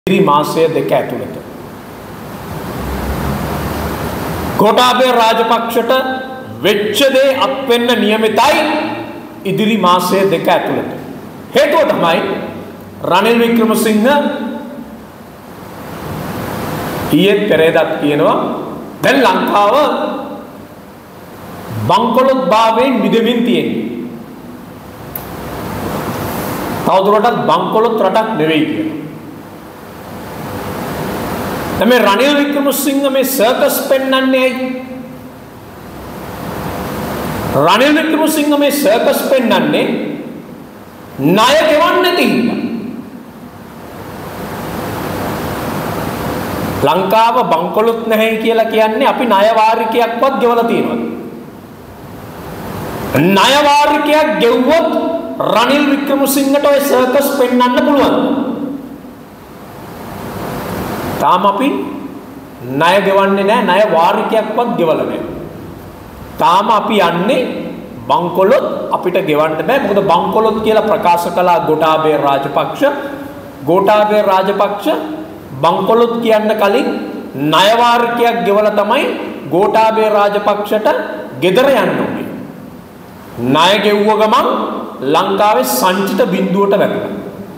ඉදිරි මාසය දෙක ඇතුළත ගෝඨාභය රාජපක්ෂට වෙච්ච දේ අත්වෙන්න නියමිතයි ඉදිරි මාසය දෙක ඇතුළත. හේතුව තමයි රනිල් වික්‍රමසිංහ ඊයේ පෙරේදත් කියනවා දැන් ලංකාව බංකොලොත් භාවයෙන් මිදෙමින් තියෙන්නේ. තවදුරටත් බංකොලොත් රටක් නෙවෙයි කියලා. මේ රනිල් වික්‍රමසිංහ මේ සර්කස් පෙන්වන්නේ ඇයි? රනිල් වික්‍රමසිංහ මේ සර්කස් පෙන්වන්නේ ණය ගෙවන්නේ නැති හින්දා. ලංකාව බංකොලොත් නැහැ කියලා කියන්නේ අපි ණය වාරිකයක්වත් ගෙවලා තියෙනවා. ණය වාරිකයක් ගෙවුවොත් රනිල් වික්‍රමසිංහට ඔය සර්කස් පෙන්වන්න පුළුවන්. තාම අපි ණය ගෙවන්නේ නැහැ, ණය වාරිකයක්වත් ගෙවලා නැහැ. තාම අපි යන්නේ බංකොලොත් අපිට ගෙවන්න බෑ. මොකද බංකොලොත් කියලා ප්‍රකාශ කළා ගෝඨාභය රාජපක්ෂ. ගෝඨාභය රාජපක්ෂ බංකොලොත් කියන්න කලින් ණය වාරිකයක් ගෙවලා තමයි ගෝඨාභය රාජපක්ෂට ගෙදර යන්න උනේ. ණය ගෙවුව ගමන් ලංකාවේ සංචිත බිඳුවට වැටුණා.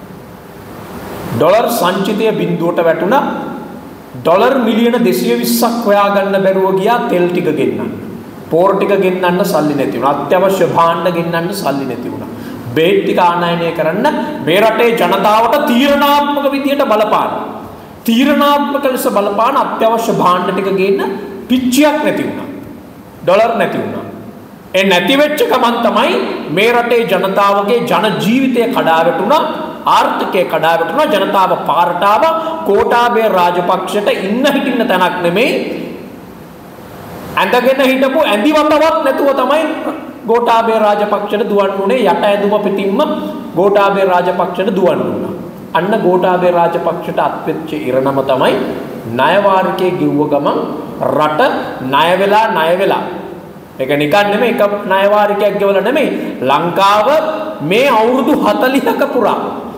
ඩොලර් සංචිතය බිඳුවට වැටුණා. ඩොලර් මිලියන 220ක් හොයාගන්න බැරුව ගියා තෙල් ටික ගෙන්නන්න. පෝර ටික ගෙන්නන්න සල්ලි නැති වුණා. අත්‍යවශ්‍ය භාණ්ඩ ගෙන්නන්න සල්ලි නැති වුණා. බේත් ටික ආනයනය කරන්න මේ රටේ ජනතාවට තීරණාත්මක විදියට බලපාන. තීරණාත්මක ලෙස බලපාන අත්‍යවශ්‍ය භාණ්ඩ ටික ගේන්න පිච්චියක් නැති වුණා. ඩොලර් නැති වුණා. ඒ නැති වෙච්ච ගමන් තමයි මේ රටේ ජනතාවගේ ජන ජීවිතය කඩා වැටුණා. ආර්ථිකය කඩා වැටුණා. ජනතාව පාරට ආවා. ගෝඨාභය රාජපක්ෂට ඉන්න හිටින්න තැනක් නෙමෙයි. ඇඳගෙන හිටපු ඇඳිවතවත් නැතුව තමයි ගෝඨාභය රාජපක්ෂට දුවන්න උනේ. යට ඇඳුම පිටින්ම ගෝඨාභය රාජපක්ෂට දුවන්න උනා. අන්න ගෝඨාභය රාජපක්ෂට අත්වෙච්ච ඉරණම තමයි ණය වාරිකයේ ගිව්ව ගමන් රට ණය වෙලා ඒක නිකන් නෙමෙයි එක ණය වාරිකයක් ගෙවලා නෙමෙයි. ලංකාව මේ අවුරුදු 40ක පුරා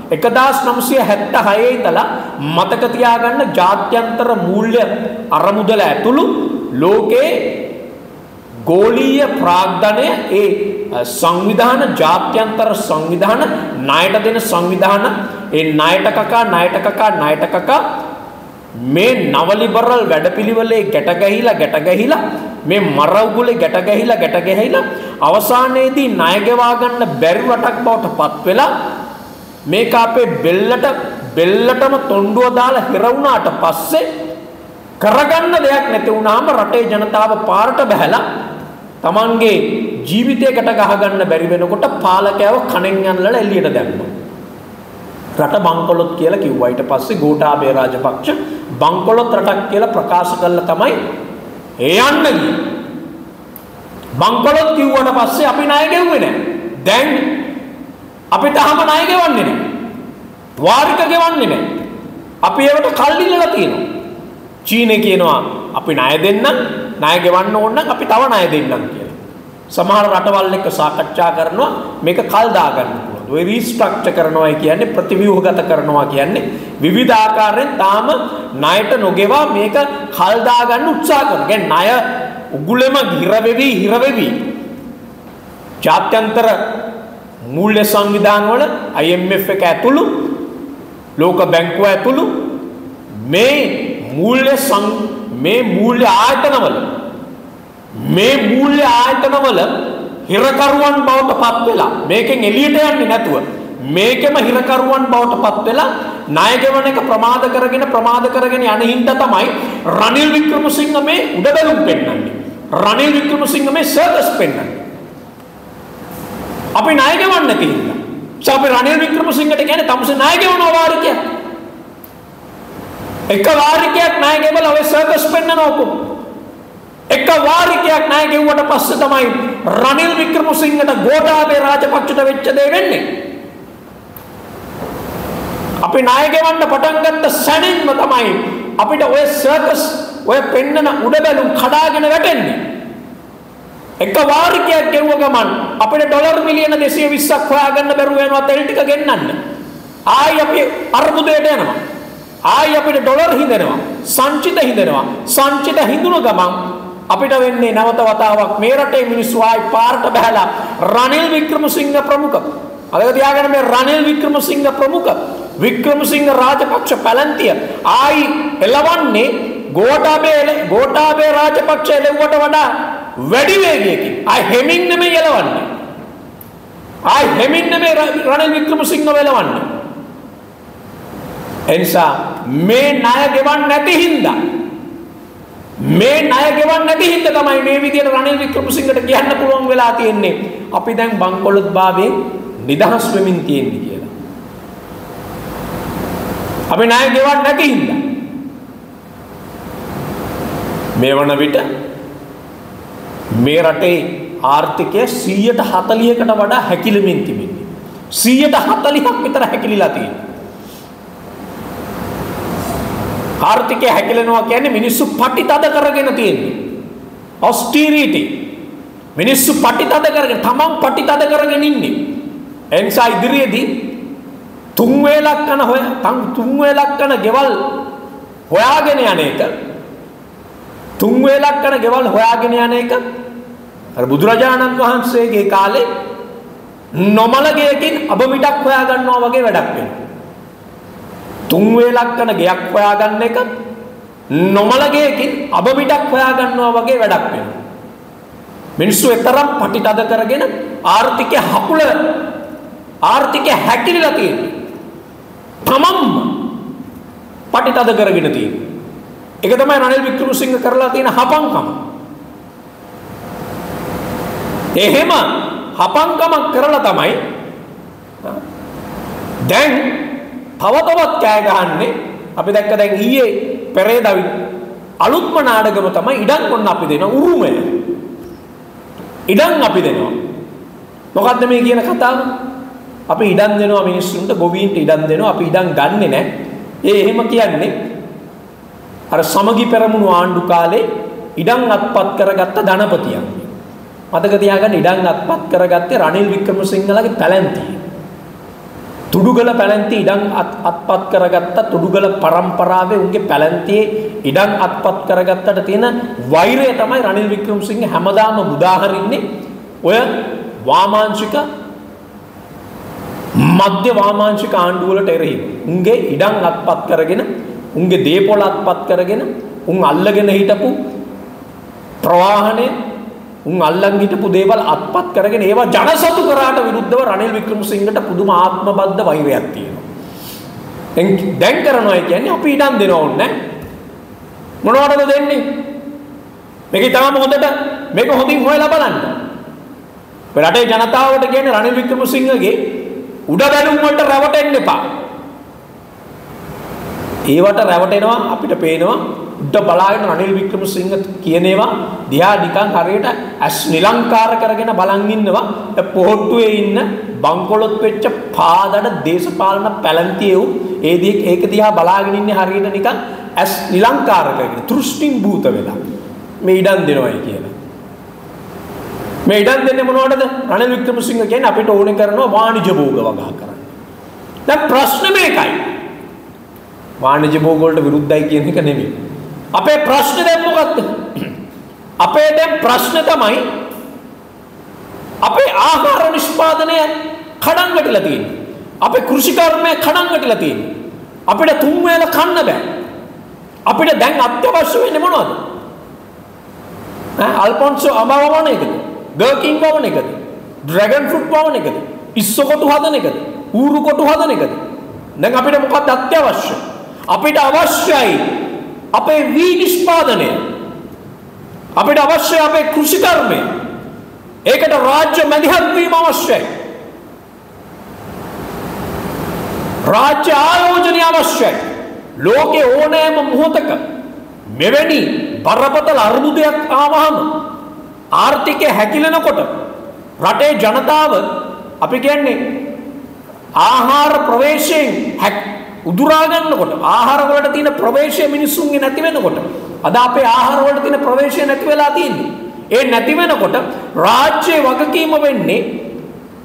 1976 ඉඳලා මතක තියාගන්න ජාත්‍යන්තර මූල්‍ය අරමුදල ඇතුළු ලෝකේ ගෝලීය ප්‍රාග්ධනය ඒ සංවිධාන ජාත්‍යන්තර සංවිධාන ණයට දෙන සංවිධාන ඒ ණයට කකා මේ නව ලිබරල් වැඩපිළිවෙලේ ගැට ගැහිලා මේ මරවුගුලේ ගැට ගැහිලා අවසානයේදී ණය ගෙවා ගන්න බැරි රටක් බවට පත් වෙලා මේක අපේ බෙල්ලටම තොණ්ඩුව දාලා හිර වුණාට පස්සේ කරගන්න දෙයක් නැති වුණාම රටේ ජනතාව පාරට බහැලා තමන්ගේ ජීවිතයකට ගහ ගන්න බැරි වෙනකොට පාලකයව කණෙන් යන්නලා එළියට දැම්මා. රට බංකොලොත් කියලා කිව්වා. ඊට පස්සේ ගෝඨාභය රාජපක්ෂ බංකොලොත් රටක් කියලා ප්‍රකාශ කළා තමයි යන්න ගියේ. බංකොලොත් කිව්වට පස්සේ අපි ණය ගෙවුවේ නැහැ. දැන් අපි තාම ණය ගෙවන්නේ නැහැ. වාරික ගෙවන්නේ නැහැ. අපි ඒවට කල් දීලා තියෙනවා. චීනේ කියනවා අපි ණය දෙන්නම්, ණය ගෙවන්න ඕන නම් අපි තව ණය දෙන්නම් කියලා. සමහර රටවල් එක්ක සාකච්ඡා කරනවා මේක කල් දාගන්න පුළුවන්. ඔය රීස්ට්‍රක්චර් කරනවා කියන්නේ ප්‍රතිව්‍යුහගත කරනවා කියන්නේ විවිධ ආකාරයෙන් තාම ණයට නොගෙවා මේක කල් දාගන්න උත්සාහ කරනවා. කියන්නේ ණය උගුලෙම හිර වෙවි ජාත්‍යන්තර මූල්‍ය සංවිධාන වල IMF එක ඇතුළු ලෝක බැංකුව ඇතුළු මේ මූල්‍ය ආයතනවල හිරකරුවන් බවට පත් වෙලා මේකෙන් එළියට යන්නේ නැතුව මේකෙම හිරකරුවන් බවට පත් වෙලා ණය ගෙවන එක ප්‍රමාද කරගෙන යන හින්දා තමයි රනිල් වික්‍රමසිංහ මේ උඩබැලුම් පෙන්නන්නේ. රනිල් වික්‍රමසිංහ මේ සර්කස් පෙන්නන්නේ. අපි ණය ගෙවන්න නැති හින්දා. අපි රනිල් වික්‍රමසිංහට කියන්නේ තමසේ ණය ගෙවනවා වාරිකයක්. එක වාරිකයක් ණය ගෙවලා ඔය සර්කස් පෙන්නනකො. එක වාරිකයක් ණය ගෙවුවට පස්සේ තමයි රනිල් වික්‍රමසිංහට ගෝඨාභය රාජපක්ෂට වෙච්ච දේ වෙන්නේ. අපි ණය ගෙවන්න පටන් ගත්ත සැනින්ම තමයි අපිට ඔය සර්කස් ඔය පෙන්නන උඩබැලුම් කඩාගෙන වැටෙන්නේ. එක වාරිකයක් ගෙවුව ගමන් අපිට ඩොලර් මිලියන 220ක් හොයාගන්න බැරුව යනවා තෙල් ටික ගෙන්නන්න. ආයි අපි අර්බුදයට යනවා. ආයි අපිට ඩොලර් හිඳෙනවා. සංචිත හිඳෙනවා. සංචිත හිඳුණු ගමන් අපිට වෙන්නේ නැවත වතාවක් මේ රටේ මිනිස්සු ආයි පාරට බහැලා රනිල් වික්‍රමසිංහ ප්‍රමුඛ. අදක තියාගන්න මේ රනිල් වික්‍රමසිංහ ප්‍රමුඛ වික්‍රමසිංහ රාජපක්ෂ පැලැන්තිය ආයි එළවන්නේ ගෝඨාභය රාජපක්ෂ එළවුවට වඩා වැඩි වේගයකින්. ආයි හෙමින් නෙමෙයි එළවන්නේ. ආයි හෙමින් නෙමෙයි රනිල් වික්‍රමසිංහ එළවන්නේ. එනිසා මේ ණය ගෙවන්න නැති හින්දා තමයි මේ විදියට රනිල් වික්‍රමසිංහට කියන්න පුළුවන් වෙලා තියෙන්නේ අපි දැන් බංකොලොත් භාවයෙන් නිදහස් වෙමින් තියෙන්නේ කියලා. අපි ණය ගෙවන්න නැති හින්දා මේ වන විට මේ රටේ ආර්ථිකය 140කට වඩා හැකිලෙමින් තිබෙන්නේ. 140ක් විතර හැකිලිලා තියෙනවා. ආර්ථිකය හැකිලෙනවා කියන්නේ මිනිස්සු පටිතද කරගෙන තියෙන්නේ. ඔස්ටිරිටි. මිනිස්සු පටිතද කරගෙන තමන් පටිතද කරගෙන ඉන්නේ. එනිසා ඉදිරියේදී තුන් වේලක් කන ගෙවල් හොයාගෙන යන එක අර බුදුරජාණන් වහන්සේගේ කාලේ නොමලගයකින් අබමිටක් හොයා ගන්නවා වගේ වැඩක් වෙනවා. තුන් වේලක් කන ගෙයක් හොයාගන්න එක නොමලගයකින් අබමිටක් හොයාගන්නවා වගේ වැඩක් වෙනවා. මිනිස්සු එතරම් පටිතද කරගෙන ආර්ථිකය හැකිලිලා තියෙනවා. තමන්ම පටිතද කරගෙන තියෙනවා. ඒක තමයි රනිල් වික්‍රමසිංහ කරලා තියෙන හපංකම. එහෙම හපංකමක් කරලා තමයි දැන් තවත් කෑ ගහන්නේ. අපි දැක්ක දැන් ඊයේ පෙරේදා අලුත්ම නාටකම තමයි ඉඩම් කොන්න අපි දෙන උරුමය. ඉඩම් අපි දෙනවා. මොකද්ද මේ කියන කතාව? අපි ඉඩම් දෙනවා මිනිස්සුන්ට, ගොවීන්ට ඉඩම් දෙනවා. අපි ඉඩම් ගන්නෙ නැහැ. එහෙම කියන්නේ අර සමගි පෙරමුණු ආණ්ඩු කාලේ ඉඩම් අත්පත් කරගත්ත ධනපතියන්. මතක තියාගන්න ඉඩම් අත්පත් කරගත්තේ රනිල් වික්‍රමසිංහලගේ පැලැන්තිය. තුඩුගල පැලැන්තිය ඉඩම් අත්පත් කරගත්ත තුඩුගල පරම්පරාවේ උන්ගේ පැලැන්තියේ ඉඩම් අත්පත් කරගත්තට තියෙන වෛරය තමයි රනිල් වික්‍රමසිංහ හැමදාම මුදාහරින්නේ ඔය වාමාංශික මධ්‍ය වාමාංශික ආණ්ඩු වලට එරෙහිව. උන්ගේ ඉඩම් අත්පත් කරගෙන උන්ගේ දේපොළ අත්පත් කරගෙන උන් අල්ලගෙන හිටපු ප්‍රවාහනේ උන් අල්ලන් හිටපු දේවල් අත්පත් කරගෙන ඒවා ජනසතු කරාට විරුද්ධව රනිල් වික්‍රමසිංහට පුදුම ආත්මබද්ධ වෛරයක් තියෙනවා. දැන් කරනවා කියන්නේ අපි ඉඩම් දෙනව ඕනේ මොනවටද දෙන්නේ? මේක තාම මේක හොඳින් හොයලා බලන්න. රටේ ජනතාවට කියන්නේ රනිල් වික්‍රමසිංහගේ උඩ බැලුම් වලට රැවටෙන්න එපා. ඒවට රැවටෙනවා අපිට පේනවා උඩ බලාගෙන රනිල් වික්‍රමසිංහ කියන ඒවා දිහා නිකන් හරියට ඇස් නිලංකාර කරගෙන බලන් ඉන්නවා. පොහොට්ටුවේ ඉන්න බංකොලොත් වෙච්ච පාදඩ දේශපාලන පැලැන්තියෙව් ඒක දිහා බලාගෙන ඉන්නේ හරියට නිකන් ඇස් නිලංකාර කරගෙන තෘෂ්ටින් භූත වෙලා මේ ඉඩම් දෙනවයි කියලා. මේ ඉඩම් දෙන්නේ මොනවටද? රනිල් වික්‍රමසිංහ කියන්නේ අපිට ඕනේ කරනවා වාණිජ භෝග වගා කරන්න. දැන් ප්‍රශ්නේ මේකයි. වාණිජ භෝග වලට විරුද්ධයි කියන එක නෙමෙයි. අපේ ප්‍රශ්නේ දැන් මොකක්ද? අපේ දැන් ප්‍රශ්නේ තමයි අපේ ආහාර නිෂ්පාදනය කඩන් වැටිලා තියෙන්නේ. අපේ කෘෂිකර්මය කඩන් වැටිලා තියෙන්නේ. අපිට තුන් වේල කන්න බෑ. අපිට දැන් අත්‍යවශ්‍ය වෙන්නේ මොනවද? අල්ෆොන්සෝ අඹවවන එකද? ගර්කින් වවන එකද? ඩ්‍රැගන් ෆෘට් වවන එකද? ඉස්සකොටු හදන එකද? ඌරු කොටු හදන එකද? දැන් අපිට මොකක්ද අත්‍යවශ්‍ය? අපිට අවශ්‍යයි අපේ වී නිෂ්පාදනය. අපිට අවශ්‍යයි අපේ කෘෂිකර්මය. ඒකට රාජ්‍ය මැදිහත් වීම අවශ්‍යයි. රාජ්‍ය ආයෝජනය අවශ්‍යයි. ලෝකේ ඕනෑම මොහොතක මෙවැනි බරපතල අර්බුදයක් ආවහම ආර්ථිකය හැකිලෙනකොට රටේ ජනතාව අපි කියන්නේ ආහාර ප්‍රවේශයෙන් උදුරා ගන්නකොට ආහාර වලට තියෙන ප්‍රවේශය මිනිස්සුන්ගේ නැති වෙනකොට අද අපේ ආහාර වලට තියෙන ප්‍රවේශය නැති වෙලා තියෙන්නේ. ඒ නැති වෙනකොට රාජ්‍යයේ වගකීම වෙන්නේ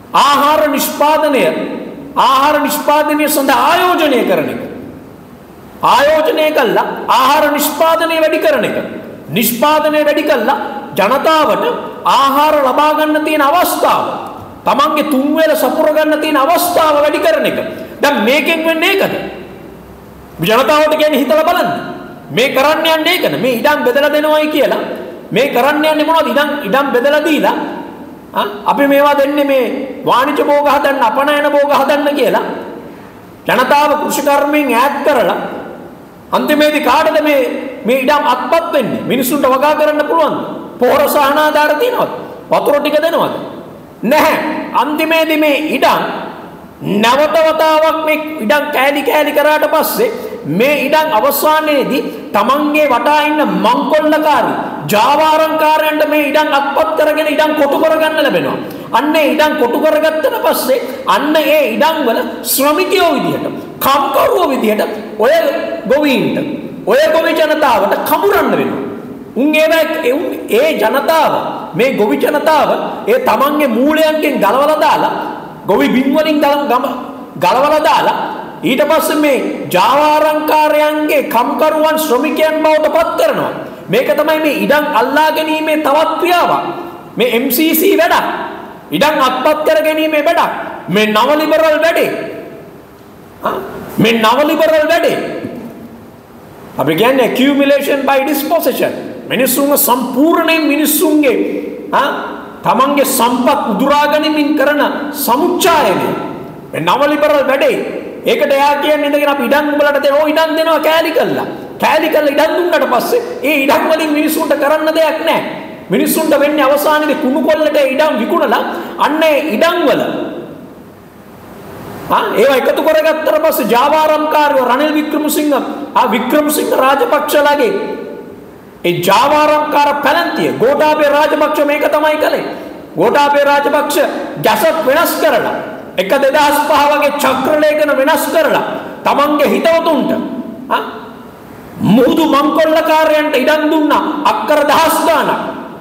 ආහාර නිෂ්පාදනය සඳහා ආයෝජනය කරන එක. ආයෝජනය කළා ආහාර නිෂ්පාදනය වැඩි කරන එක. නිෂ්පාදනය වැඩි කළා ජනතාවට ආහාර ලබා ගන්න තියෙන අවස්ථාව, තමන්ගේ තුන් වේල සපුර ගන්න තියෙන අවස්ථාව වැඩි කරන එක. දැන් මේකෙන් වෙන්නේ ඒකද? ජනතාවට කියන්නේ හිතලා බලන්න. මේ කරන්න යන්නේ ඒකද? මේ ඉඩම් බෙදලා දෙනවයි කියලා මේ කරන්න යන්නේ මොනවද? ඉඩම් බෙදලා දීලා අපි මේවා දෙන්නේ මේ වාණිජ භෝග හදන්න, අපනයන භෝග හදන්න කියලා ජනතාව කෘෂි කර්මයෙන් ඈත් කරලා අන්තිමේදී කාටද මේ ඉඩම් අත්පත් වෙන්නේ? මිනිසුන්ට වගා කරන්න පුළුවන්ද? පොහොර සහනාධාර තියනවද? වතුර ටික දෙනවද? නැහැ. අන්තිමේදී මේ ඉඩම් නැවත වතාවක් මේ ඉඩම් කෑලි කරාට පස්සේ මේ ඉඩම් අවසානයේදී තමන්ගේ වටා ඉන්න මංකොල්ලකාරී ජාවාරම්කාරයන්ට මේ ඉඩම් අත්පත් කරගෙන ඉඩම් කොටු කරගන්න ලැබෙනවා. අන්න ඒ ඉඩම් කොටු කරගත්තට පස්සේ අන්න ඒ ඉඩම් වල ශ්‍රමිකයෝ විදියට, කම්කරුවෝ විදියට ඔය ගොවීන්ට, ඔය ගොවි ජනතාවට කමුරන්න වෙනවා. ඒ ජනතාව, මේ ගොවි ජනතාව ඒ තමන්ගේ මූලයන්ගෙන් ගලවලා දාලා, ගොවි බින් වලින් ගලවලා දාලා ඊට පස්සේ මේ ජාවාරම්කාරයන්ගේ කම්කරුවන් ශ්‍රමිකයන් බවට පත් කරනවා. මේක තමයි මේ ඉඩම් අල්ලා ගැනීමේ තවත් ක්‍රියාවක්. මේ MCC වැඩක්. ඉඩම් අත්පත් කර ගැනීමේ වැඩක්. මේ නව ලිබරල් වැඩේ. මේ නව ලිබරල් වැඩේ. අපි කියන්නේ accumulation by dispossession. මිනිසුන්ගේ සම්පූර්ණයෙන් මිනිසුන්ගේ තමන්ගේ සම්පත් උදුරා ගැනීමෙන් කරන සමුච්චායනය. මේ නව ලිබරල් වැඩේ. ඒකට එයා කියන්නේ ඉඳගෙන අපි ඉඩම් වලට දෙනවා, ඉඩම් දෙනවා කෑලි කළා ඉඩම් දුන්නට පස්සේ ඒ ඉඩම් වලින් මිනිසුන්ට කරන්න දෙයක් නැහැ. මිනිසුන්ට වෙන්නේ අවසානයේදී කුණු කොල්ලට ඉඩම් විකුණලා අන්න ඒ ඉඩම් වල ඒවා එකතු කරගත්තට පස්සේ ජාවාරම්කාරයෝ රනිල් වික්‍රමසිංහ රාජපක්ෂලාගේ ඒ ජාවාරම්කාර පැලැන්තිය ගෝඨාභය රාජපක්ෂ මේක තමයි කළේ. ගෝඨාභය රාජපක්ෂ ජසත් වෙනස් කරලා 2005 වගේ චක්‍රලේඛන වෙනස් කරලා තමන්ගේ හිතවතුන්ට මුහුදු මංකොල්ලකාරයන්ට ඉඩම් දුන්නා. අක්කර දහස් ගාණක්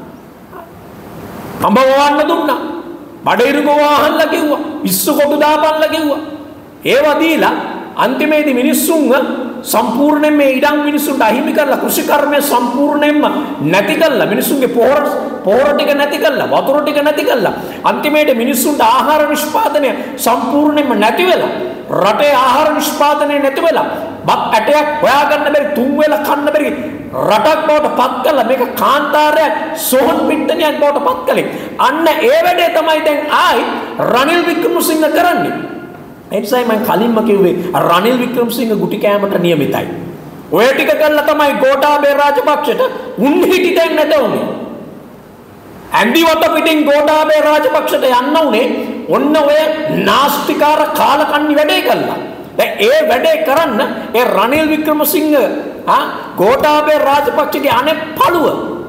අඹ වවන්න දුන්නා. බඩිරුග වාහනලා කිව්වා, ඉස්සු කොටු දාපන්ලා කිව්වා. ඒවා දීලා අන්තිමේදී මිනිස්සුන්ව සම්පූර්ණයෙන් මේ ඉඩම් මිනිස්සුන්ට අහිමි කරලා කෘෂි කර්මය සම්පූර්ණයෙන්ම නැති කරලා, මිනිස්සුන්ගේ පොහොර ටික නැති කරලා, වතුර ටික නැති කරලා අන්තිමේට මිනිස්සුන්ට ආහාර නිෂ්පාදනය සම්පූර්ණයෙන්ම නැති වෙලා, රටේ ආහාර නිෂ්පාදනය නැති වෙලා, බත් ඇටයක් හොයාගන්න බැරි, තුන් වේල කන්න බැරි රටක් බවට පත් කළා. මේක කාන්තාරයක්, සෝහන් පිට්ටනියක් බවට පත් කළේ. අන්න ඒ වැඩේ තමයි දැන් ආයි රනිල් වික්‍රමසිංහ කරන්නේ. එනිසායි මම කලින්ම කිව්වේ රනිල් වික්‍රමසිංහ ගුටි කෑමට නියමිතයි. ඔය ටික කළා තමයි ගෝඨාභය රාජපක්ෂට උන් හිටි දැන් නැත උනේ. ඇන්දිවට පිටින් ගෝඨාභය රාජපක්ෂට යන්න උනේ ඔන්න ඔය නාස්තිකාර කාලකන්ණි වැඩේ කළා. දැන් ඒ වැඩේ කරන්න ඒ රනිල් වික්‍රමසිංහ ගෝඨාභය රාජපක්ෂගේ අනෙක් පළුව,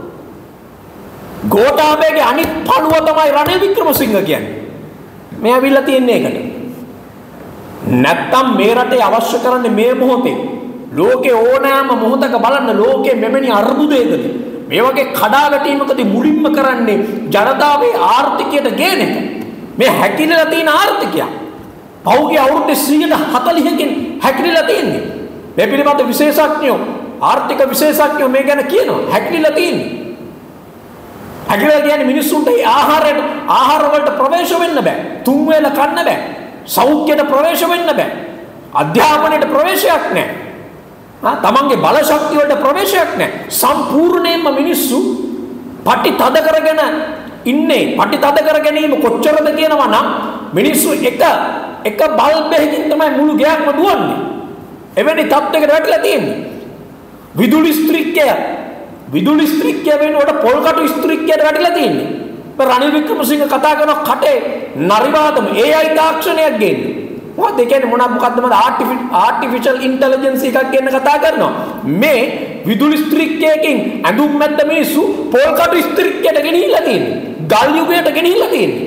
ගෝඨාභයගේ අනිත් පළුව තමයි රනිල් වික්‍රමසිංහ කියන්නේ. මේ ඇවිල්ලා තියන්නේ ඒකට. නැත්තම් මේ රටේ අවශ්‍ය කරන්නේ මේ මොහොතේ ලෝකේ ඕනෑම මොහොතක බලන්න ලෝකේ මෙවැනි අර්බුදයකදී මේ වගේ කඩාවැටීමකදී මුලින්ම කරන්නේ ජනතාවේ ආර්ථිකයට ගේන එක. මේ හැකිලලා තියෙන ආර්ථිකය පෞගේ අවුරුදු 140කින් හැකිලලා තියෙන්නේ. මේ පිළිබඳ විශේෂඥයෝ, ආර්ථික විශේෂඥයෝ මේ ගැන කියනවා හැකිලලා තියෙන්නේ. හැකිලලා කියන්නේ මිනිස්සුන්ට ආහාර වලට ප්‍රවේශ වෙන්න බෑ. තුන් වේල කන්න බෑ. සෞඛ්‍යයට ප්‍රවේශ වෙන්න බෑ. අධ්‍යාපනයට ප්‍රවේශයක් නැහැ. තමන්ගේ බල ශක්තිය වලට ප්‍රවේශයක් නැහැ. සම්පූර්ණයෙන්ම මිනිස්සු පටි තද කරගෙන ඉන්නේ. පටි තද කර ගැනීම කොච්චරද කියනවා නම් මිනිස්සු එක බල්බයකින් තමයි මුළු ගෑක්ම දුවන්නේ. එවැනි තත්ත්වයකට වැටලා තියෙන්නේ. විදුලි ස්ත්‍රික්කය වෙනකොට පොල්කටු ස්ත්‍රික්කයට වැටලා තියෙන්නේ. රනිල් වික්‍රමසිංහ කතා කරන කටේ නරිවාදම AI තාක්ෂණයක් ගේන්නේ. මොකද ඒ කියන්නේ මොකද්ද ආටිෆිෂල් ඉන්ටෙලිජන්ස් එකක් ගැන කතා කරනවා. මේ විදුලි ස්ත්‍රික්කයකින් ඇඳුම් මැද්ද මිනිස්සු පොල්කටු ස්ත්‍රික්කයට ගෙනිහිල්ලා තියෙන්නේ. ගල් යුගයට ගෙනිහිල්ලා තියෙන්නේ.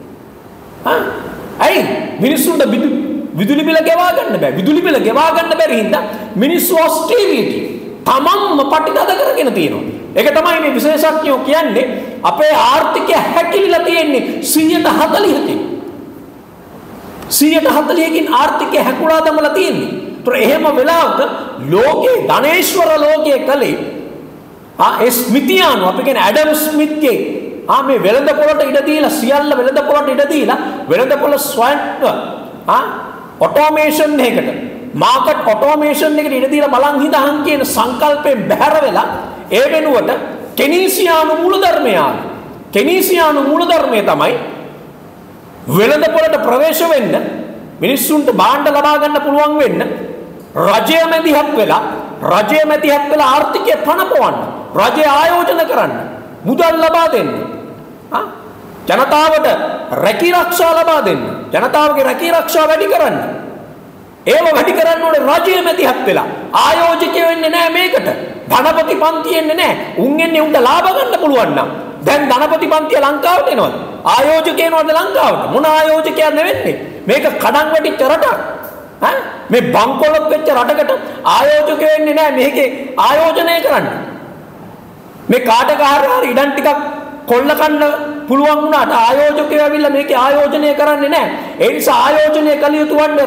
ඇයි මිනිස්සුන්ට විදුලි බිල ගෙවා ගන්න බෑ. විදුලි බිල ගෙවා ගන්න බැරි හින්දා මිනිස්සු ඔස්ටීරිටි තමන්ම පටිගත කරගෙන තියෙනවා. ඒක තමයි මේ විශේෂඥයෝ කියන්නේ අපේ ආර්ථිකය හැකිලිලා තියෙන්නේ 140කින්. 140කින් ආර්ථිකය හැකුලා දමලා තියෙන්නේ. ඒතර එහෙම වෙලාවක ලෝකේ ධනේශ්වර ලෝකයේ කලේ ඒ ස්මිතියානු අපි කියන ඇඩම් ස්මිත්ගේ මේ වෙළඳ පොළට ඉඩ දීලා සියල්ල වෙළඳ පොළට ඉඩ දීලා වෙළඳ පොළ ස්වයං ඔටෝමේෂන් එකකට මාකට් ඔටෝමේෂන් එකට ඉඩ දීලා බලන් හිතහන් කියන සංකල්පයෙන් බැහැර වෙලා ඒ වෙනුවට කෙනීසියානු මූලධර්මය ආවා. කෙනීසියානු මූලධර්මය තමයි වෙළඳ පොළට ප්‍රවේශ වෙන්න මිනිස්සුන්ට භාණ්ඩ ලබා ගන්න පුළුවන් වෙන්න රජය මැදිහත් වෙලා ආර්ථිකය පනපවන්න රජය ආයෝජන කරන්න මුදල් ලබා දෙන්න ජනතාවට රැකී රක්ෂා ලබා දෙන්න ජනතාවගේ රැකී රක්ෂා වැඩි කරන්න ඒව වැඩි කරන්න ඕනේ රජය මැදිහත් වෙලා ආයෝජකයෝ වෙන්නේ නැහැ මේකට ධනපති පන්ති එන්නේ නැහැ උන් එන්නේ උන්ට ලාභ ගන්න පුළුවන් නම් දැන් ධනපති පන්තිය ලංකාවට එනවද ආයෝජකයනවද ලංකාවට මොන ආයෝජකයක්ද වෙන්නේ මේක කඩන් වැටිච්ච රටක් මේ බංකොලොත් වෙච්ච රටකට ආයෝජකයෝ වෙන්නේ නැහැ මේකේ ආයෝජනය කරන්න මේ කාටකාරී ඉඩම් ටිකක් කොල්ල කන්න පුළුවන් වුණාට ආයෝජකයෝ ඇවිල්ලා මේකේ ආයෝජනය කරන්නේ නැහැ ඒ නිසා ආයෝජනය කළ යුතු වන්නේ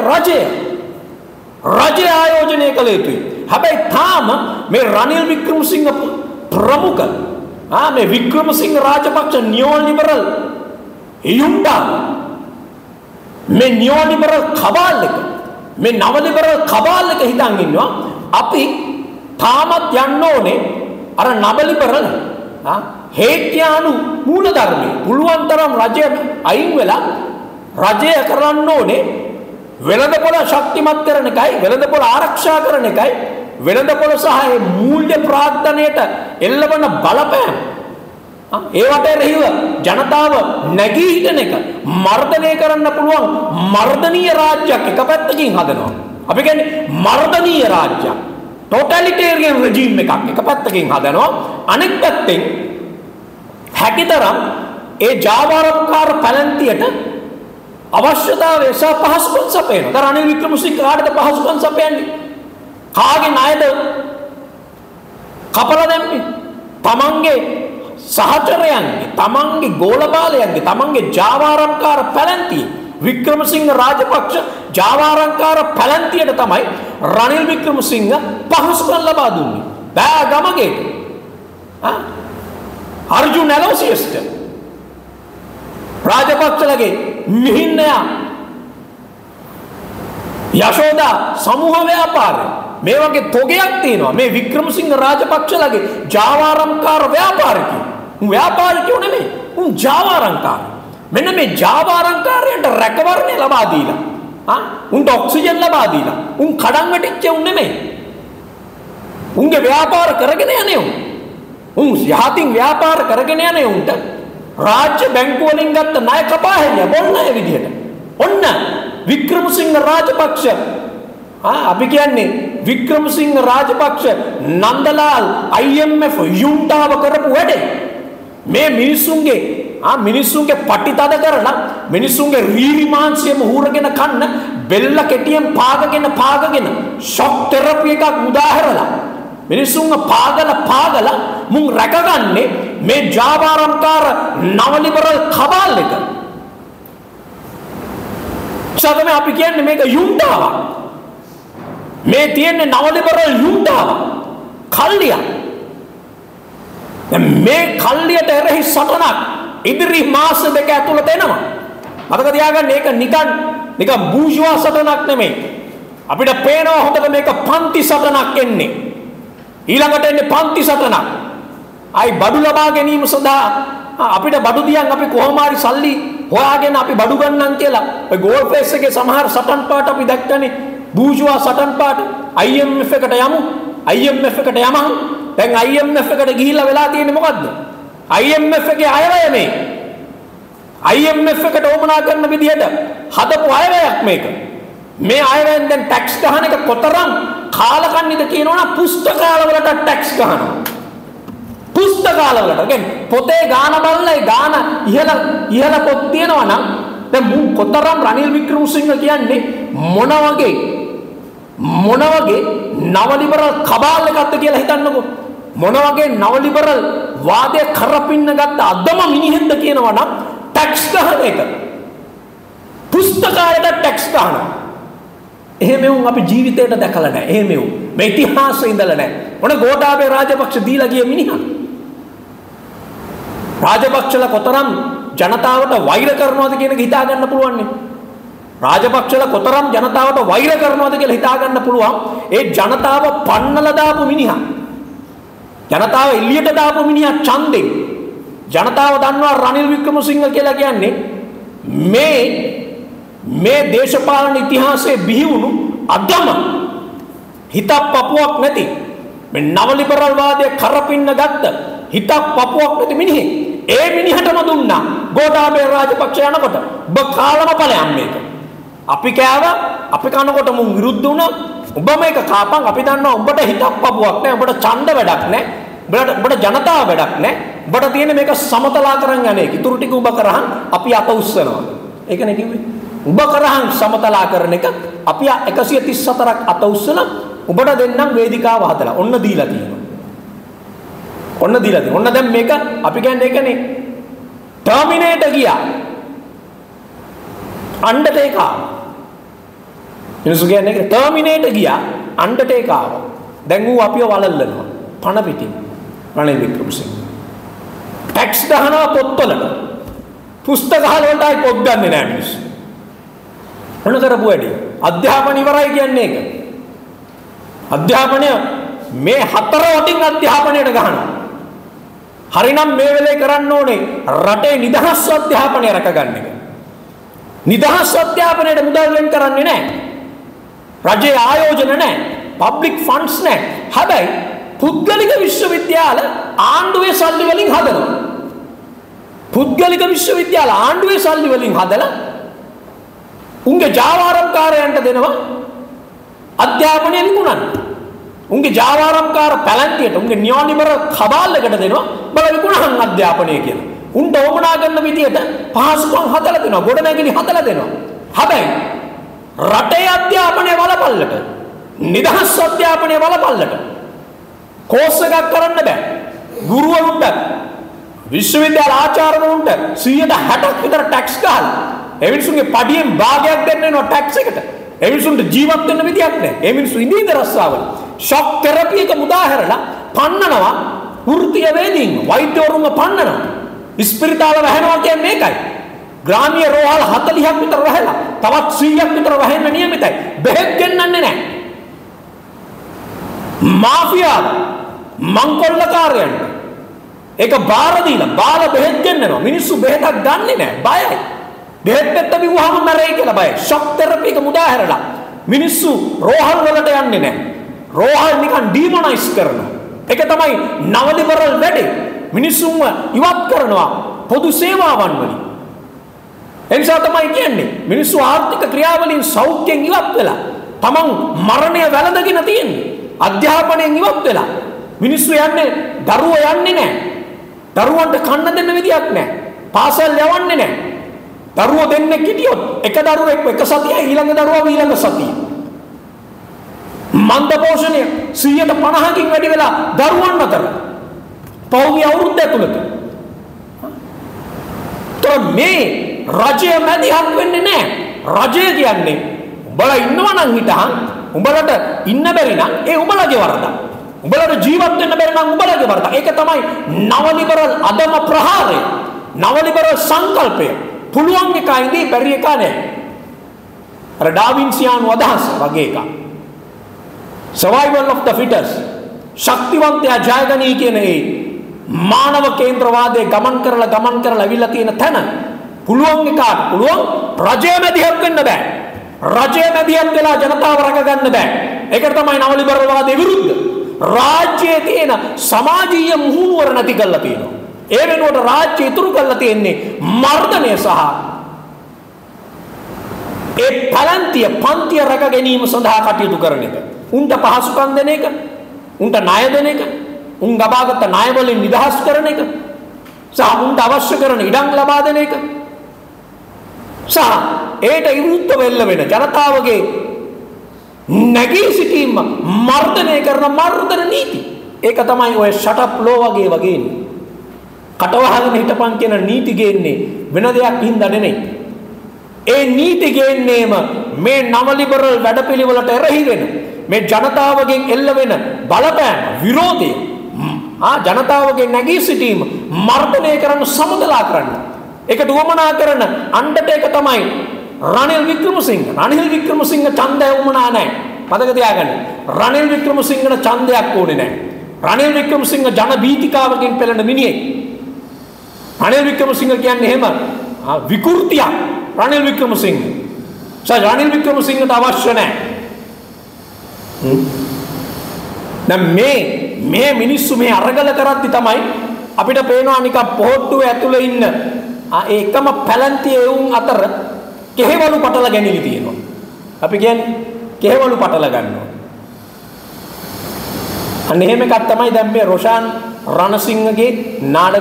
රජය ආයෝජනය කළ යුතුයි හැබැයි තාම මේ රනිල් වික්‍රමසිංහ ප්‍රමුඛ මේ වික්‍රමසිංහ රාජපක්ෂ නියෝලිබරල් යුන්ටා මේ නියෝලිබරල් කබාල් එක මේ නවලිබරල් කබාල් එක හිතන් ඉන්නවා අපි තාමත් යන්න ඕනේ අර නවලිබරල් හේත්‍යානු මූලධර්මයේ පුළුවන් තරම් රජය අයින් වෙලා රජය කරන්න ඕනේ වෙළඳපොළ ශක්තිමත් කරන එකයි වෙළඳපොළ ආරක්ෂා කරන එකයි වෙළඳපොළ සහ මේ මූල්‍ය ප්‍රාර්ථනයට එල්ලවන බලපෑම ඒවට එරෙහිව ජනතාව නැගී හිටින එක මර්ධනය කරන්න පුළුවන් මර්ධනීය රාජ්‍යයක් එක පැත්තකින් හදනවා අපි කියන්නේ මර්ධනීය රාජ්‍යයක් ටොටලිටේරියන් රෙජිම් එකක් එක පැත්තකින් හදනවා අනෙක් පැත්තෙන් හැකිතරම් ඒ ජාවාරම්කාර පැලැන්තියට අවශ්‍යතාවය සහ පහසුකම් සපයනවා. දැන් රනිල් වික්‍රමසිංහ කාටද පහසුකම් සපයන්නේ? කාගේ ණයද කපලා දැම්මේ? තමන්ගේ සහචරයන්ගේ, තමන්ගේ ගෝලබාලයන්ගේ, තමන්ගේ ජාවාරම්කාර පැලැන්තිය වික්‍රමසිංහ රාජපක්ෂ ජාවාරම්කාර පැලැන්තියට තමයි රනිල් වික්‍රමසිංහ පහසුකම් ලබා දුන්නේ. බෑ ගමගේ අර්ජුන ඇලෝසියස්ට රාජපක්ෂලගේ මිහින්නයා යශෝදා සමූහ ව්‍යාපාරය මේ වගේ තොගයක් තියෙනවා මේ වික්‍රමසිංහ රාජපක්ෂලගේ ජාවාරම්කාර ව්‍යාපාරිකයෝ. උන් ව්‍යාපාරිකයෝ නෙමෙයි. උන් ජාවාරම්කාර. මෙන්න මේ ජාවාරම්කාරයන්ට රැකවරණය ලබා දීලා උන්ට ඔක්සිජන් ලබා දීලා උන් කඩන් වැටිච්ච උන් නෙමෙයි. උන්ගේ ව්‍යාපාර කරගෙන යන්නේ උන් යහතින් ව්‍යාපාර කරගෙන යන්නේ උන්ට රාජ්‍ය බැංකුව වලින් ගත්ත ණය කපා හැරියා බොන්න ඒ විදිහට. ඔන්න වික්‍රමසිංහ රාජපක්ෂ අපි කියන්නේ වික්‍රමසිංහ රාජපක්ෂ නන්දලාල් IMF යුන්ටාව කරපු වැඩේ. මේ මිනිස්සුන්ගේ පටි තද කරලා මිනිස්සුන්ගේ රීරි මාංශයම හූරගෙන කන්න බෙල්ල කෙටියෙන් පාගගෙන ෂොක් තෙරපි එකක් උදාහරලා මිනිස්සුන්ව පාගලා මුන් රැකගන්නේ මේ ජාවාරම්කාර නවලිබරල් කබාල් එක. සාදම අපි කියන්නේ මේක යුන්ටාව. මේ තියෙන්නේ නවලිබරල් යුන්ටාව. කල්ලිය. මේ කල්ලියට එරෙහි සටනක් ඉදිරි මාස දෙක ඇතුළත එනවා. මතක තියාගන්න මේක නිකන් බූර්ෂුවා සටනක් නෙමෙයි. අපිට පේනවා හොඳට මේක පන්ති සටනක් එන්නේ. ඊළඟට එන්නේ පන්ති සටනක්. අයි බඩු ලබා ගැනීම සඳහා අපිට බඩු දියන් අපි කොහොම හරි සල්ලි හොයාගෙන අපි බඩු ගන්නම් කියලා ඔය ගෝල් ෆේස් එකේ සමහර සටන් පාට අපි දැක්කනේ බූර්ෂුවා සටන් පාට IMF එකට යමු IMF එකට යමු දැන් IMF එකට ගිහිල්ලා වෙලා තියෙන්නේ මොකද්ද IMF එකේ අයවැය මේ IMF එකට ඕමනා කරන විදිහට හදපු අයවැයක් මේක මේ අයවැයෙන් දැන් ටැක්ස් ගහන එක කොතරම් කාලකන්නිද කියනවනම් පුස්තකාලවලට ටැක්ස් ගහනවා පුස්තකාලවලට කියන්නේ පොතේ ගාන බලලා ඒ ගාන ඉහළ පොත් තියනවා නම් දැන් මු කොතරම් රනිල් වික්‍රමසිංහ කියන්නේ මොන වගේ නවලිබරල් කබාල් එකක්ද කියලා හිතන්නකෝ මොන වගේ නවලිබරල් වාදය කරපින්න ගත්ත අදම මිනිහෙක්ද කියනවා නම් ටැක්ස් ගහන එක පුස්තකාලයට ටැක්ස් ගහනවා එහෙම උන් අපි ජීවිතේට දැකලා නැහැ. එහෙම උන් මේ ඉතිහාසෙ ඉඳලා නැහැ. මොන ගෝඨාභය රාජපක්ෂ දීලා ගිය මිනිහා. රාජපක්ෂලා කොතරම් ජනතාවට වෛර කරනවද කියන එක හිතා ගන්න පුළුවන් නේ. රාජපක්ෂලා කොතරම් ජනතාවට වෛර කරනවද කියලා හිතා ගන්න පුළුවන්. ඒ ජනතාව පන්නලා දාපු මිනිහා. ජනතාව එළියට දාපු මිනිහා ඡන්දේ. ජනතාව දන්නවා රනිල් වික්‍රමසිංහ කියලා කියන්නේ මේ දේශපාලන ඉතිහාසයේ බිහි වුණු අදම හිතක් පපුවක් නැති මේ නව ලිබරල් වාදයේ කරපින්න ගත්ත හිතක් පපුවක් නැති මිනිහෙක්. ඒ මිනිහටම දුන්නා ගෝඨාභය රාජපක්ෂ යනකොට ඔබ කාලම ඵලයන් මේක. අපි කෑවා අපි කනකොට මුන් විරුද්ධ වුණා. ඔබ මේක කාපන් අපි දන්නවා උඹට හිතක් පපුවක් නැහැ. උඹට ඡන්ද වැඩක් නැහැ. උඹට ජනතාව වැඩක් නැහැ. උඹට තියෙන මේක සමතලා කරන් යන්නේ. ඉතුරු ටික උඹ කරහන් අපි අත උස්සනවා. ඒකනේ කිව්වේ. උඹ කරහන් සමතලා කරන එක අපි 134ක් අත උස්සලා උඹට දෙන්නම් වේදිකාව හදලා ඔන්න දීලා තියෙනවා. ඔන්න දීලා තියෙනවා. ඔන්න දැන් මේක අපි කියන්නේ ඒකනේ ටර්මිනේටර් ගියා. අන්ඩර්ටේකර් ආවා. මිනිස්සු කියන්නේ ඒක ටර්මිනේටර් ගියා අන්ඩර්ටේකර් ආවා. දැන් ඌ අපිව වලල්ලනවා. පණ පිටින්. රනිල් වික්‍රමසිංහ. ටැක්ස් ගහනවා පොත්වලට. පුස්තක වලටයි පොත් ගන්නෙ නෑ මිනිස්සු. මොන කරපු වැඩි? අධ්‍යාපන ඉවරයි කියන්නේ ඒක. අධ්‍යාපනය මේ හතර වටින් අධ්‍යාපනයට ගහනවා. හරිනම් මේ වෙලේ කරන්න ඕනේ රටේ නිදහස් අධ්‍යාපනය රැකගන්න එක. නිදහස් අධ්‍යාපනයට මුදල් වෙන් කරන්නේ නැහැ. රජයේ ආයෝජන නැහැ. පබ්ලික් ෆන්ඩ්ස් නැහැ. හැබැයි පුද්ගලික විශ්වවිද්‍යාල ආණ්ඩුවේ සල්ලි වලින් හදනවා. පුද්ගලික විශ්වවිද්‍යාල ආණ්ඩුවේ සල්ලි වලින් හදලා උන්ගේ ජාවාරම්කාරයන්ට දෙනවා අධ්‍යාපනය විකුණන්න. උන්ගේ ජාවාරම්කාර පැලැන්තියට උන්ගේ නියෝනිබර කබාල්ලකට දෙනවා බල විකුණහන් අධ්‍යාපනය කියලා. උන්ට ඕමනා කරන විදියට පහසුකම් හදලා දෙනවා. ගොඩනැගිලි හදලා දෙනවා. හැබැයි රටේ අධ්‍යාපනය වලපල්ලට නිදහස් අධ්‍යාපනය වලපල්ලට කෝස් එකක් කරන්න බෑ. ගුරුවරුන්ට විශ්වවිද්‍යාල ආචාර්යවරුන්ට 160ක් විතර ටැක්ස් ගහලා ඒ මිනිසුන්ගේ පඩියෙන් භාගයක් දෙන්න වෙනවා ටැක්ස් එකට. ඒ මිනිසුන්ට ජීවත් වෙන්න විදියක් නැහැ. ඒ මිනිසු ඉඳින්ද රස්සාවල. ෂොක් තෙරපි එක මුදාහැරලා පන්නනවා වෘත්තීය වේදීන් වෛද්‍යවරුන්ව පන්නනවා. ඉස්පිරිතාල වැහෙනවා කියන්නේ මේකයි. ග්‍රාමීය රෝහල් 40ක් විතර වැහෙලා තවත් 100ක් විතර වැහෙන්න නියමිතයි. බෙහෙත් ගෙන්නන්නේ නැහැ. මාෆියා මංකොල්ලකාරයන්ට ඒක බාර දීලා බාල බෙහෙත් ගෙන්නනවා. මිනිස්සු බෙහෙතක් ගන්නෙ නැහැ. බයයි. බෙහෙත් පෙත්ත බිව්වහම මැරෙයි කියලා බයයි. ෂොක් තෙරපි එක මුදාහැරලා මිනිස්සු රෝහල් වලට යන්නේ නැහැ. රෝහල් නිකන් ඩිමොනයිස් කරනවා. ඒක තමයි නව ලිබරල් වැඩේ. මිනිස්සුන්ව ඉවත් කරනවා පොදු සේවාවන් වලින්. එනිසා තමයි කියන්නේ මිනිස්සු ආර්ථික ක්‍රියාවලින් සෞඛ්‍යයෙන් ඉවත් වෙලා තමන් මරණය වැළඳගෙන තියෙන්නේ. අධ්‍යාපනයෙන් ඉවත් වෙලා මිනිස්සු යන්නේ දරුවෝ යන්නේ නැහැ. දරුවන්ට කන්න දෙන්න විදියක් නැහැ. පාසල් යවන්නේ නැහැ. දරුවෝ දෙන්නෙක් හිටියොත් එක දරුවෙක් එක සතියයි ඊළඟ දරුවා ඊළඟ සතිය. මන්ද පෝෂණය 150කින් වැඩි වෙලා දරුවන් අතර පෞද්ගලික අවුරුද්ද ඇතුළත. මේ රජය මැදිහත් වෙන්නේ නැහැ. රජය කියන්නේ උඹලා ඉන්නවා නම් හිටහන් උඹලට ඉන්න බැරි නම් ඒ උඹලගේ වරද. උඹලට ජීවත් වෙන්න බැරි නම් උඹලගේ වරද. ඒක තමයි නව ලිබරල් අදම ප්‍රහාරය. නව ලිබරල් සංකල්පය. පුළුවන් එකයිදී බැරි එක නෑ. අර ඩාවින්සියානු අදහස වගේ එකක්. survival of the fittest. ශක්තිවන්තයා ජයගනී කියන ඒ මානව කේන්ද්‍රවාදයේ ගමන් කරලා අවිල්ලා තියෙන තැන පුළුවන් එකක් පුළුවන් රජය මැදිහත් වෙන්න බෑ. රජය මැදිහත් වෙලා ජනතාව රැක ගන්න බෑ. ඒකට තමයි නව ලිබරල් වාදයේ විරුද්ධ. රාජ්‍යයේ තියෙන සමාජීය මුහුණුවර නැති කරලා තියෙනවා. ඒ වෙනුවට රාජ්‍ය ඉතුරු කරලා තියෙන්නේ මර්ධනය සහ ඒ පන්තිය රැක ගැනීම සඳහා කටයුතු කරන එක. උන්ට පහසුකම් දෙන එක, උන්ට ණය දෙන එක, උන් ලබාගත් ණය වලින් නිදහස් කරන එක සහ උන්ට අවශ්‍ය කරන ඉඩම් ලබා දෙන එක සහ ඒට විරුද්ධ වෙන්න වෙන ජනතාවගේ නැගී සිටීම මර්ධනය කරන මර්ධන නීති. ඒක තමයි ඔය ෂට් අප් ලෝ වගේ ඉන්නේ. කටවහගෙන හිටපන් කියන නීති ගේන්නේ වෙන දෙයක් හින්දා නෙමෙයි. ඒ නීති ගේන්නේම මේ නව ලිබරල් වැඩපිළිවෙලට එරෙහි වෙන මේ ජනතාවගෙන් එල්ල වෙන බලපෑම විරෝධය ජනතාවගෙන් නැගී සිටීම මර්ධනය කරන්න සමුදලා කරන්න ඒකට උවමනා කරන අණ්ඩටේක තමයි රනිල් වික්‍රමසිංහ. රනිල් වික්‍රමසිංහ ඡන්දය උවමනා නැහැ. මතක තියාගන්න. රනිල් වික්‍රමසිංහට ඡන්දයක් ඕනේ නැහැ. රනිල් වික්‍රමසිංහ ජන බීතිකාවකින් පෙළෙන මිනිහෙක්. රනිල් වික්‍රමසිංහ කියන්නේ එහෙම විකෘතියක්. රනිල් වික්‍රමසිංහ. රනිල් වික්‍රමසිංහට අවශ්‍ය නැහැ. දැන් මේ මිනිස්සු මේ අරගල කරද්දි තමයි අපිට පේනවා නිකන් පොහොට්ටුවේ ඇතුලේ ඉන්න ඒකම පැලන්තියේ උන් අතර කෙහෙවලු පටල ගැනීම තියෙනවා. අපි කියන්නේ කෙහෙවලු පටල ගන්නවා. අන්න එහෙම එකක් තමයි දැන් මේ රොෂාන් රණසිංහගේ නාටක